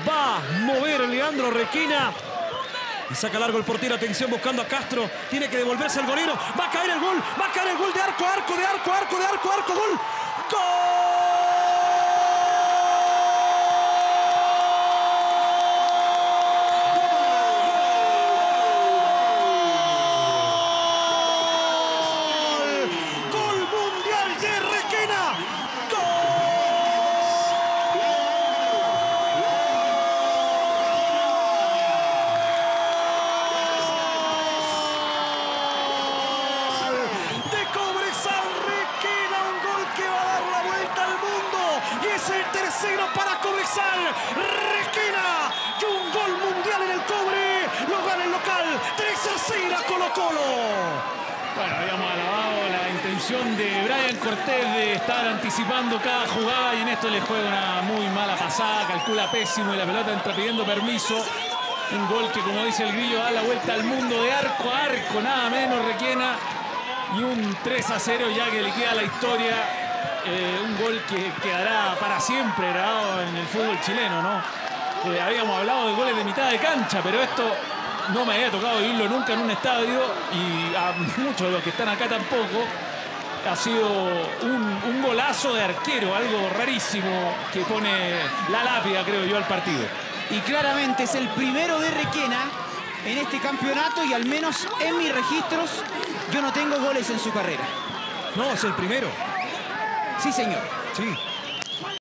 Va a mover Leandro Requena. Y saca largo el portero, atención, buscando a Castro. Tiene que devolverse el golero. Va a caer el gol. Va a caer el gol de arco, arco, de arco, arco, de arco, arco. Gol. ¡Gol! Es el tercero para Cobresal. Requena y un gol mundial en el Cobre. Lo gana el local. 3-0 a Colo-Colo. Bueno, habíamos alabado la intención de Brian Cortés de estar anticipando cada jugada y en esto le juega una muy mala pasada. Calcula pésimo y la pelota entra pidiendo permiso. Un gol que, como dice el Grillo, da la vuelta al mundo de arco a arco. Nada menos Requena. Y un 3-0 ya que le queda la historia. Un gol que quedará para siempre grabado en el fútbol chileno, ¿no? Habíamos hablado de goles de mitad de cancha, pero esto no me había tocado vivirlo nunca en un estadio y a muchos de los que están acá tampoco. Ha sido un golazo de arquero, algo rarísimo que pone la lápida, creo yo, al partido. Y claramente es el primero de Requena en este campeonato y al menos en mis registros yo no tengo goles en su carrera. No, es el primero. Sí, señor. Sí.